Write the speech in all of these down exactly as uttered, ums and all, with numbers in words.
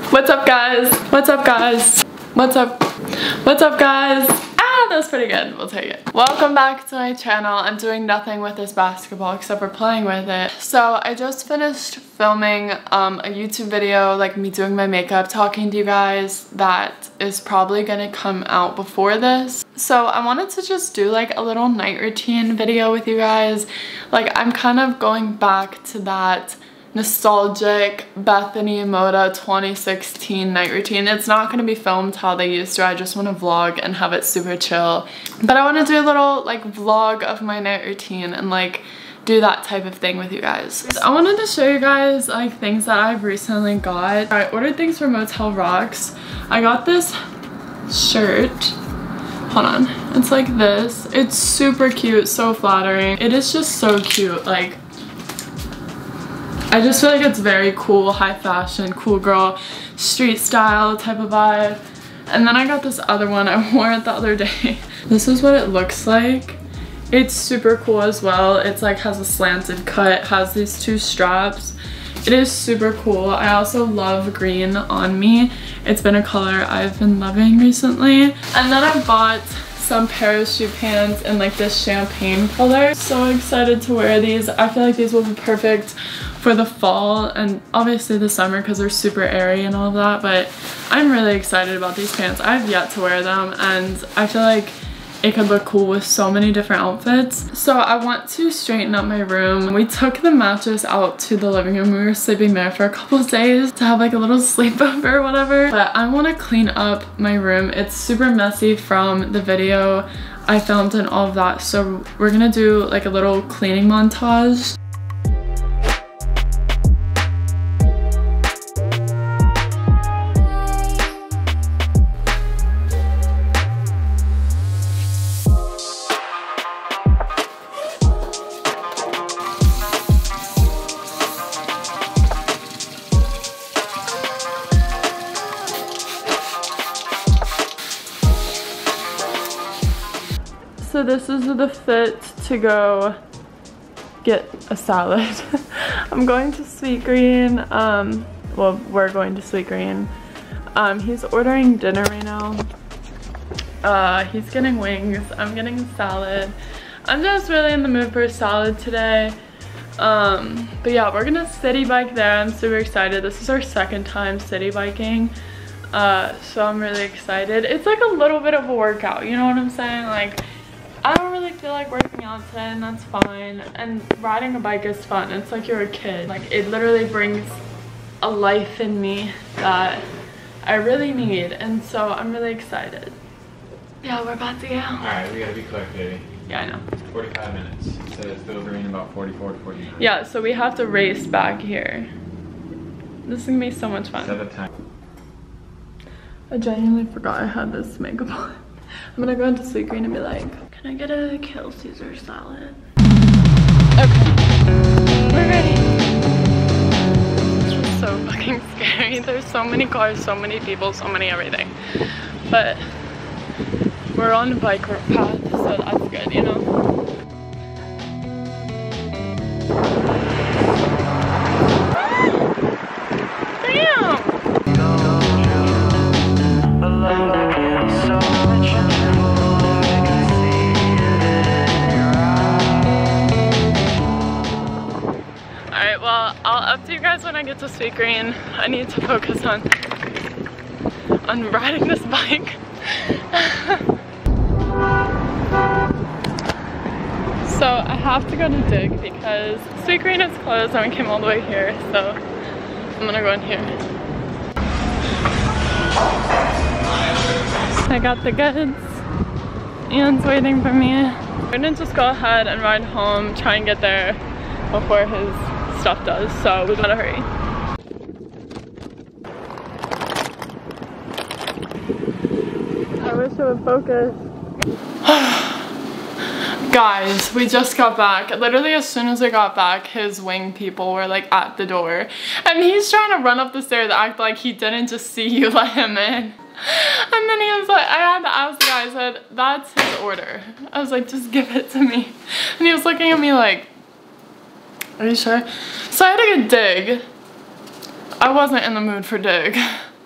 What's up, guys? What's up, guys? What's up? What's up, guys? Ah, that was pretty good. We'll take it. Welcome back to my channel. I'm doing nothing with this basketball except for playing with it. So I just finished filming um, a YouTube video, like me doing my makeup, talking to you guys. That is probably gonna come out before this. So I wanted to just do like a little night routine video with you guys. Like I'm kind of going back to that nostalgic Bethany Moda twenty sixteen night routine. It's not going to be filmed how they used to. I just want to vlog and have it super chill. But I want to do a little like vlog of my night routine and like do that type of thing with you guys. I wanted to show you guys like things that I've recently got. I ordered things from Motel Rocks. I got this shirt. Hold on. It's like this. It's super cute, so flattering. It is just so cute. Like I just feel like it's very cool, high fashion, cool girl, street style type of vibe. And then I got this other one. I wore it the other day. This is what it looks like. It's super cool as well. It's like has a slanted cut, has these two straps. It is super cool. I also love green on me. It's been a color I've been loving recently. And then I bought some parachute pants in like this champagne color. So excited to wear these. I feel like these will be perfect for the fall and obviously the summer because they're super airy and all of that, but I'm really excited about these pants. I've yet to wear them and I feel like it could look cool with so many different outfits. So I want to straighten up my room. We took the mattress out to the living room. We were sleeping there for a couple of days to have like a little sleepover or whatever, but I want to clean up my room. It's super messy from the video I filmed and all of that, so we're gonna do like a little cleaning montage. So this is the fit to go get a salad. I'm going to Sweet Green. Um, well, we're going to Sweet Green. Um, he's ordering dinner right now. Uh, he's getting wings. I'm getting a salad. I'm just really in the mood for a salad today. Um, but yeah, we're gonna city bike there. I'm super excited. This is our second time city biking. Uh, so I'm really excited. It's like a little bit of a workout, you know what I'm saying? Like, I don't really feel like working out today and that's fine. And riding a bike is fun. It's like you're a kid. Like it literally brings a life in me that I really need. And so I'm really excited. Yeah, we're about to go. Alright, we gotta be quick, baby. Yeah, I know. forty-five minutes. So it's still green about forty-four to forty-nine. Yeah, so we have to race back here. This is gonna be so much fun. Set a time. I genuinely forgot I had this makeup on. I'm gonna go into Sweet Green and be like, can I get a kale Caesar salad? Okay, we're ready. It's just so fucking scary. There's so many cars, so many people, so many everything. But we're on a bike path, so that's good, you know? Damn! Alright, well, I'll update you guys when I get to Sweet Green. I need to focus on on riding this bike. So I have to go to Dig because Sweet Green is closed and we came all the way here, so I'm gonna go in here. I got the goods. Ian's waiting for me. We're gonna just go ahead and ride home, try and get there before his stuff does, so we gotta hurry. I wish it would focus. Guys, we just got back. Literally as soon as I got back, his wing people were like at the door. And he's trying to run up the stairs, act like he didn't just see you let him in. And then he was like, I had to ask the guy, I said, that's his order. I was like, just give it to me. And he was looking at me like, are you sure? So I had to get Dig. I wasn't in the mood for Dig.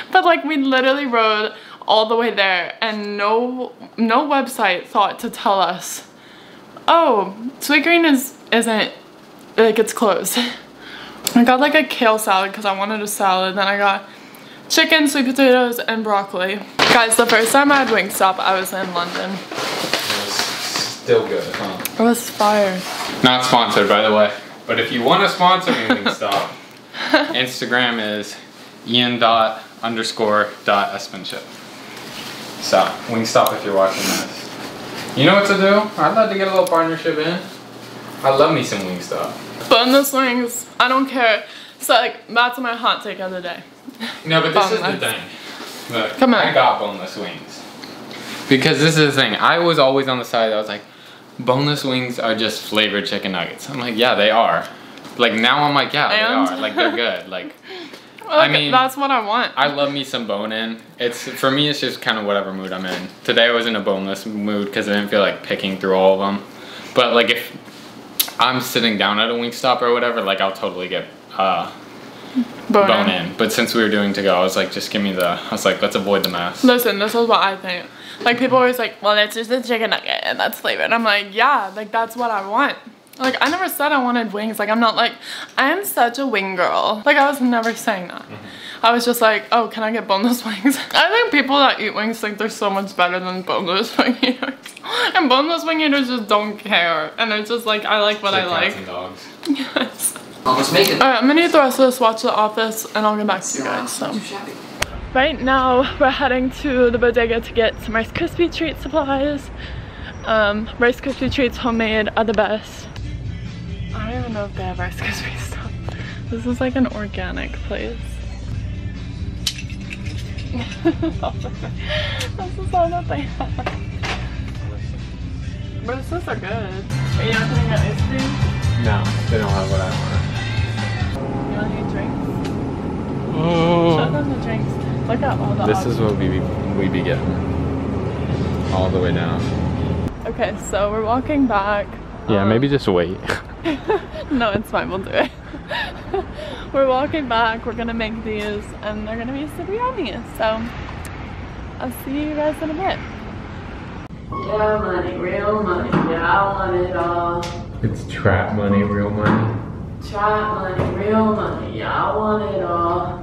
But like we literally rode all the way there and no no website thought to tell us, oh, Sweet Green is isn't like it's closed. I got like a kale salad because I wanted a salad. Then I got chicken, sweet potatoes, and broccoli. Guys, the first time I had Wingstop, I was in London. It was still good, huh? It was fire. Not sponsored, by the way. But if you want to sponsor me, Wingstop, Instagram is Ian dot underscore dot espenship. So, Wingstop if you're watching this. You know what to do? I'd love to get a little partnership in. I love me some Wingstop. Boneless wings, I don't care. So like, that's my hot take of the day. No, but this boneless. is the thing. Look, Come on. I got boneless wings. Because this is the thing. I was always on the side that I was like, boneless wings are just flavored chicken nuggets. I'm like, yeah, they are. Like now I'm like, yeah, and? they are. Like they're good. Like, well, I mean, that's what I want. I love me some bone in. It's for me. It's just kind of whatever mood I'm in. Today I was in a boneless mood because I didn't feel like picking through all of them. But like if I'm sitting down at a Wingstop or whatever, like I'll totally get uh, bone, bone in. in. But since we were doing to go, I was like, just give me the. I was like, let's avoid the mess. Listen, this is what I think. Like people always like, well, it's just a chicken nugget and that's flavored. I'm like, yeah, like that's what I want. Like I never said I wanted wings. Like I'm not like, I am such a wing girl. Like I was never saying that. Mm-hmm. I was just like, oh, can I get boneless wings? I think people that eat wings think they're so much better than boneless wing eaters. And boneless wing eaters just don't care. And it's just like, I like what it's I like like. Cats and dogs. Yes. Almost make it. Alright, I'm gonna eat the rest of this, watch The Office, and I'll get back to you guys. So. Right now, we're heading to the bodega to get some Rice Krispie treat supplies. Um, Rice Krispie treats homemade are the best. I don't even know if they have Rice Krispie stuff. This is like an organic place. This is all that they have. But these are good. Are you not gonna get ice cream? No, they don't have what I want. You want any drinks? Oh. Show them the drinks. Look at all the This options. is what we be, we be getting. All the way down. Okay, so we're walking back. Yeah, um, maybe just wait. No, it's fine, we'll do it. We're walking back, we're gonna make these, and they're gonna be super yummy. So, I'll see you guys in a bit. Yeah, money, real money, yeah, I want it all. It's trap money, real money. Trap money, real money, yeah, I want it all.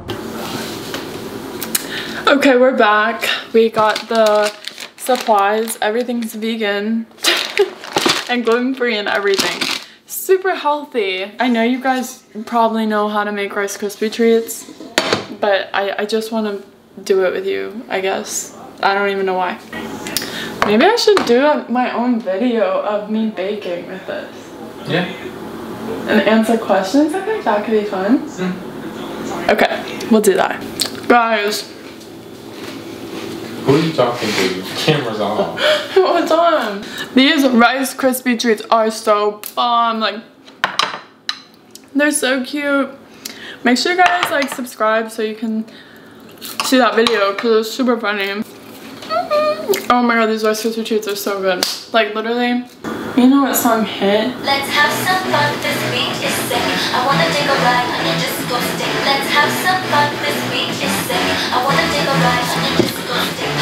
Okay, we're back. We got the supplies. Everything's vegan and gluten-free and everything. Super healthy. I know you guys probably know how to make Rice Krispie treats, but I, I just want to do it with you, I guess. I don't even know why. Maybe I should do a, my own video of me baking with this. Yeah. And answer questions. I think that could be fun. Mm. Okay, we'll do that. Guys. Who are you talking to? Camera's on. What's on? These Rice Krispie treats are so bomb. Like, they're so cute. Make sure you guys like subscribe so you can see that video because it's super funny. Oh my god, these Rice Krispie treats are so good. Like literally, you know what song hit? Let's have some fun, this beat is sick. I wanna take a ride on your disco stick. Let's have some fun, this beat is sick. I wanna take a ride on your disco stick.